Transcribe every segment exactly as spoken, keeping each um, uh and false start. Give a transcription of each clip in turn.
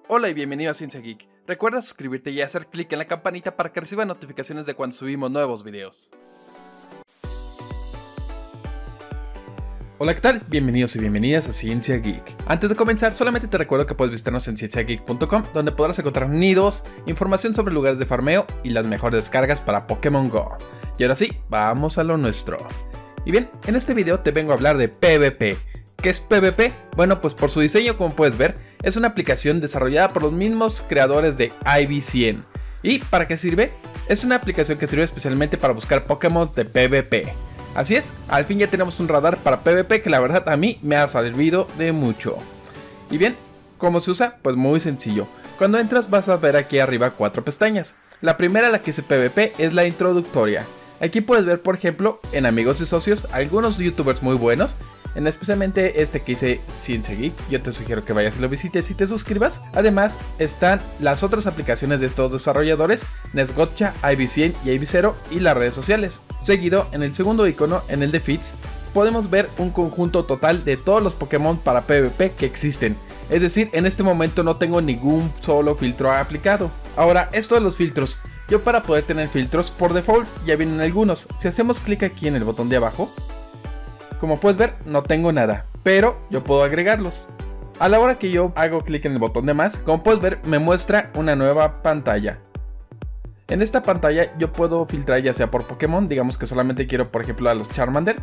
Hola y bienvenido a Ciencia Geek. Recuerda suscribirte y hacer clic en la campanita para que reciba notificaciones de cuando subimos nuevos videos. Hola, ¿qué tal? Bienvenidos y bienvenidas a Ciencia Geek. Antes de comenzar, solamente te recuerdo que puedes visitarnos en ciencia geek punto com, donde podrás encontrar nidos, información sobre lugares de farmeo y las mejores descargas para Pokémon Go. Y ahora sí, vamos a lo nuestro. Y bien, en este video te vengo a hablar de PvP. ¿Qué es PvP? Bueno, pues por su diseño, como puedes ver, es una aplicación desarrollada por los mismos creadores de I V cien. ¿Y para qué sirve? Es una aplicación que sirve especialmente para buscar Pokémon de PvP. Así es, al fin ya tenemos un radar para PvP que la verdad a mí me ha servido de mucho. Y bien, ¿cómo se usa? Pues muy sencillo. Cuando entras vas a ver aquí arriba cuatro pestañas. La primera, la que dice PvP, es la introductoria. Aquí puedes ver, por ejemplo, en amigos y socios, algunos youtubers muy buenos, en especialmente este que dice Ciencia Geek. Yo te sugiero que vayas y lo visites y te suscribas. Además están las otras aplicaciones de estos desarrolladores, Nesgotcha, I V cien y I V cero, y las redes sociales. Seguido, en el segundo icono, en el de feeds, podemos ver un conjunto total de todos los Pokémon para PvP que existen. Es decir, en este momento no tengo ningún solo filtro aplicado. Ahora, esto de los filtros. Yo, para poder tener filtros, por default ya vienen algunos. Si hacemos clic aquí en el botón de abajo, como puedes ver, no tengo nada, pero yo puedo agregarlos. A la hora que yo hago clic en el botón de más, como puedes ver, me muestra una nueva pantalla. En esta pantalla yo puedo filtrar ya sea por Pokémon, digamos que solamente quiero por ejemplo a los Charmander.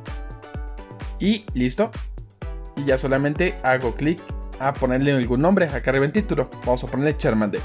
Y listo. Y ya solamente hago clic a ponerle algún nombre, acá arriba en título. Vamos a ponerle Charmander.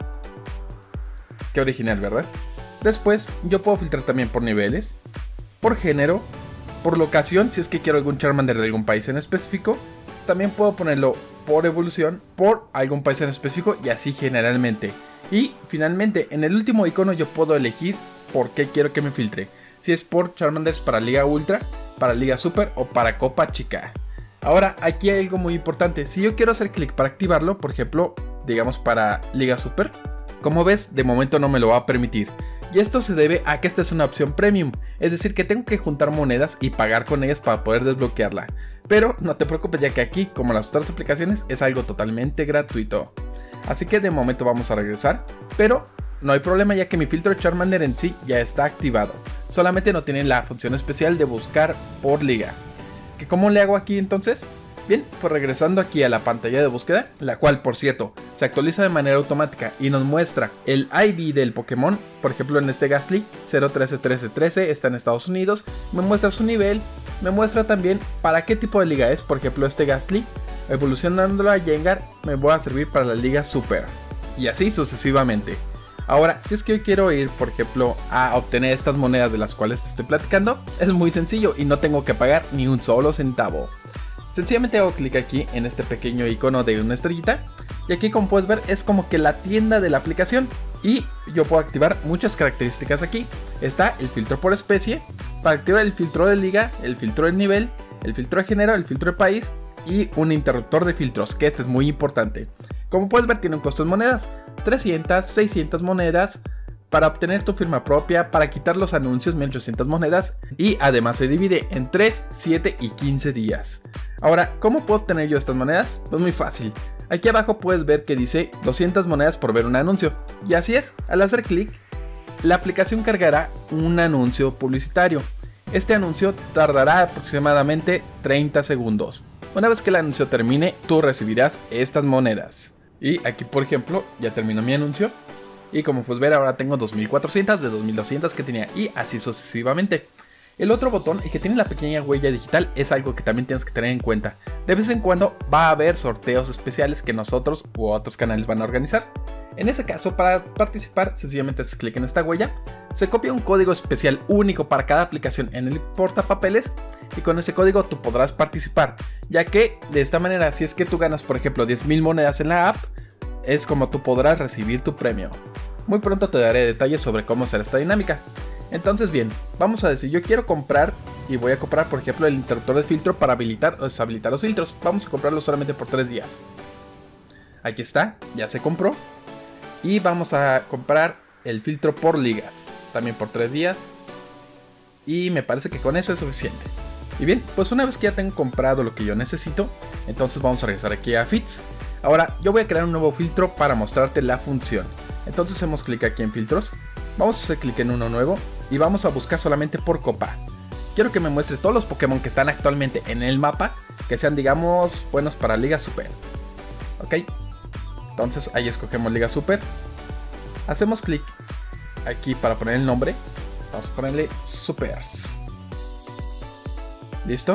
Qué original, ¿verdad? Después yo puedo filtrar también por niveles, por género, por locación, si es que quiero algún Charmander de algún país en específico. También puedo ponerlo por evolución, por algún país en específico y así generalmente. Y finalmente, en el último icono yo puedo elegir por qué quiero que me filtre. Si es por Charmanders para Liga Ultra, para Liga Super o para Copa Chica. Ahora, aquí hay algo muy importante. Si yo quiero hacer clic para activarlo, por ejemplo, digamos para Liga Super, como ves, de momento no me lo va a permitir. Y esto se debe a que esta es una opción premium, es decir que tengo que juntar monedas y pagar con ellas para poder desbloquearla. Pero no te preocupes, ya que aquí, como las otras aplicaciones, es algo totalmente gratuito. Así que de momento vamos a regresar, pero no hay problema ya que mi filtro Charmander en sí ya está activado. Solamente no tiene la función especial de buscar por liga. ¿Que cómo le hago aquí entonces? Bien, pues regresando aquí a la pantalla de búsqueda, la cual por cierto se actualiza de manera automática y nos muestra el I V del Pokémon. Por ejemplo, en este Gastly cero uno tres uno tres uno tres está en Estados Unidos, me muestra su nivel, me muestra también para qué tipo de liga es. Por ejemplo, este Gastly, evolucionándolo a Gengar, me va a servir para la Liga Super, y así sucesivamente. Ahora, si es que hoy quiero ir, por ejemplo, a obtener estas monedas de las cuales te estoy platicando, es muy sencillo y no tengo que pagar ni un solo centavo. Sencillamente hago clic aquí en este pequeño icono de una estrellita, y aquí, como puedes ver, es como que la tienda de la aplicación, y yo puedo activar muchas características aquí. Está el filtro por especie, para activar el filtro de liga, el filtro de nivel, el filtro de género, el filtro de país y un interruptor de filtros, que este es muy importante. Como puedes ver, tiene un costo en monedas, trescientas, seiscientas monedas. Para obtener tu firma propia, para quitar los anuncios, mil ochocientas monedas, y además se divide en tres, siete y quince días. Ahora, ¿cómo puedo obtener yo estas monedas? Pues muy fácil. Aquí abajo puedes ver que dice doscientas monedas por ver un anuncio. Y así es, al hacer clic, la aplicación cargará un anuncio publicitario. Este anuncio tardará aproximadamente treinta segundos. Una vez que el anuncio termine, tú recibirás estas monedas. Y aquí, por ejemplo, ya terminó mi anuncio. Y como puedes ver, ahora tengo dos mil cuatrocientas de dos mil doscientas que tenía, y así sucesivamente. El otro botón, el que tiene la pequeña huella digital, es algo que también tienes que tener en cuenta. De vez en cuando va a haber sorteos especiales que nosotros u otros canales van a organizar. En ese caso, para participar, sencillamente haces clic en esta huella, se copia un código especial único para cada aplicación en el portapapeles, y con ese código tú podrás participar, ya que de esta manera, si es que tú ganas, por ejemplo, diez mil monedas en la app, es como tú podrás recibir tu premio. Muy pronto te daré detalles sobre cómo será esta dinámica. Entonces bien, vamos a decir, yo quiero comprar y voy a comprar, por ejemplo, el interruptor de filtro para habilitar o deshabilitar los filtros. Vamos a comprarlo solamente por tres días. Aquí está, ya se compró. Y vamos a comprar el filtro por ligas, también por tres días. Y me parece que con eso es suficiente. Y bien, pues una vez que ya tengo comprado lo que yo necesito, entonces vamos a regresar aquí a Feeds. Ahora yo voy a crear un nuevo filtro para mostrarte la función. Entonces hacemos clic aquí en filtros, vamos a hacer clic en uno nuevo y vamos a buscar solamente por copa. Quiero que me muestre todos los Pokémon que están actualmente en el mapa, que sean, digamos, buenos para Liga Super. Ok, entonces ahí escogemos Liga Super. Hacemos clic aquí para poner el nombre. Vamos a ponerle Supers. Listo.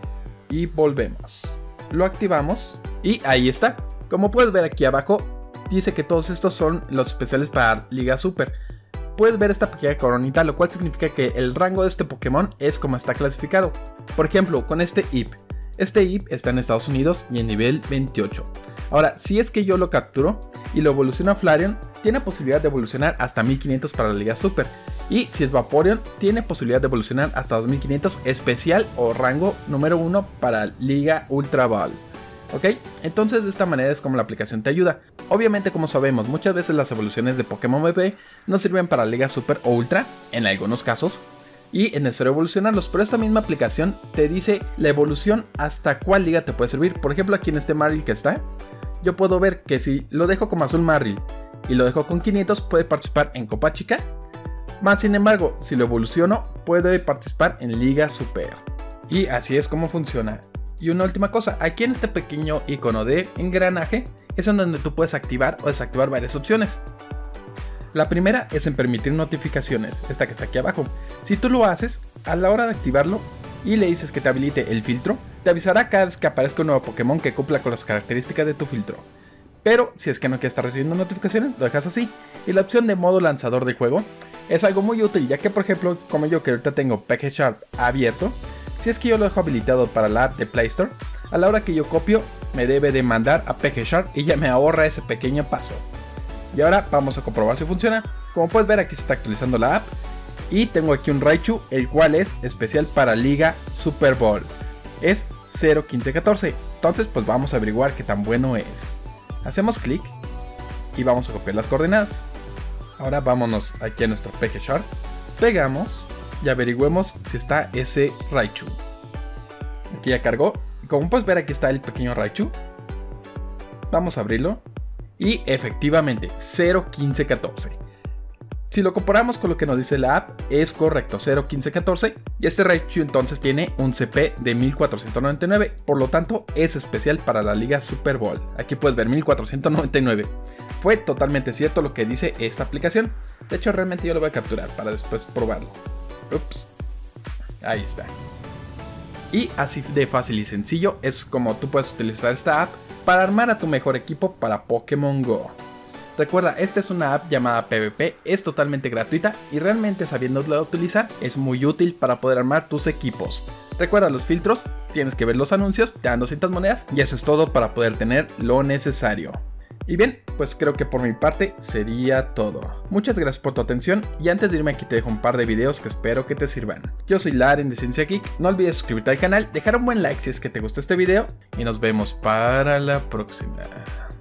Y volvemos. Lo activamos y ahí está. Como puedes ver aquí abajo, dice que todos estos son los especiales para Liga Super. Puedes ver esta pequeña coronita, lo cual significa que el rango de este Pokémon es como está clasificado. Por ejemplo, con este I P. Este I P está en Estados Unidos y en nivel veintiocho. Ahora, si es que yo lo capturo y lo evoluciono a Flareon, tiene posibilidad de evolucionar hasta mil quinientos para la Liga Super. Y si es Vaporeon, tiene posibilidad de evolucionar hasta dos mil quinientos especial o rango número uno para Liga Ultra Ball. ¿Ok? Entonces de esta manera es como la aplicación te ayuda. Obviamente, como sabemos, muchas veces las evoluciones de Pokémon bebé no sirven para Liga Super o Ultra, en algunos casos, y es necesario evolucionarlos, pero esta misma aplicación te dice la evolución hasta cuál liga te puede servir. Por ejemplo, aquí en este Marill que está, yo puedo ver que si lo dejo como azul Marill y lo dejo con quinientos, puede participar en Copa Chica. Más sin embargo, si lo evoluciono, puede participar en Liga Super. Y así es como funciona. Y una última cosa, aquí en este pequeño icono de engranaje es en donde tú puedes activar o desactivar varias opciones. La primera es en permitir notificaciones, esta que está aquí abajo. Si tú lo haces, a la hora de activarlo y le dices que te habilite el filtro, te avisará cada vez que aparezca un nuevo Pokémon que cumpla con las características de tu filtro. Pero si es que no quieres estar recibiendo notificaciones, lo dejas así. Y la opción de modo lanzador de juego es algo muy útil, ya que por ejemplo, como yo que ahorita tengo PegSharp abierto, si es que yo lo dejo habilitado para la app de Play Store, a la hora que yo copio, me debe de mandar a PegSharp y ya me ahorra ese pequeño paso. Y ahora vamos a comprobar si funciona. Como puedes ver, aquí se está actualizando la app y tengo aquí un Raichu, el cual es especial para Liga Super Bowl. Es cero quince catorce. Entonces pues vamos a averiguar qué tan bueno es. Hacemos clic y vamos a copiar las coordenadas. Ahora vámonos aquí a nuestro PegSharp, pegamos y averigüemos si está ese Raichu. Aquí ya cargó. Como puedes ver, aquí está el pequeño Raichu. Vamos a abrirlo. Y efectivamente, cero quince catorce. Si lo comparamos con lo que nos dice la app, es correcto, cero quince catorce. Y este Raichu entonces tiene un C P de mil cuatrocientos noventa y nueve. Por lo tanto, es especial para la Liga Super Bowl. Aquí puedes ver mil cuatrocientos noventa y nueve. Fue totalmente cierto lo que dice esta aplicación. De hecho, realmente yo lo voy a capturar para después probarlo. Ups. Ahí está. Y así de fácil y sencillo es como tú puedes utilizar esta app para armar a tu mejor equipo para Pokémon Go. Recuerda, esta es una app llamada PvP, es totalmente gratuita y realmente sabiéndola utilizar es muy útil para poder armar tus equipos. Recuerda los filtros, tienes que ver los anuncios, te dan doscientas monedas y eso es todo para poder tener lo necesario. Y bien, pues creo que por mi parte sería todo. Muchas gracias por tu atención y antes de irme aquí te dejo un par de videos que espero que te sirvan. Yo soy Laren de Ciencia Geek, no olvides suscribirte al canal, dejar un buen like si es que te gustó este video y nos vemos para la próxima.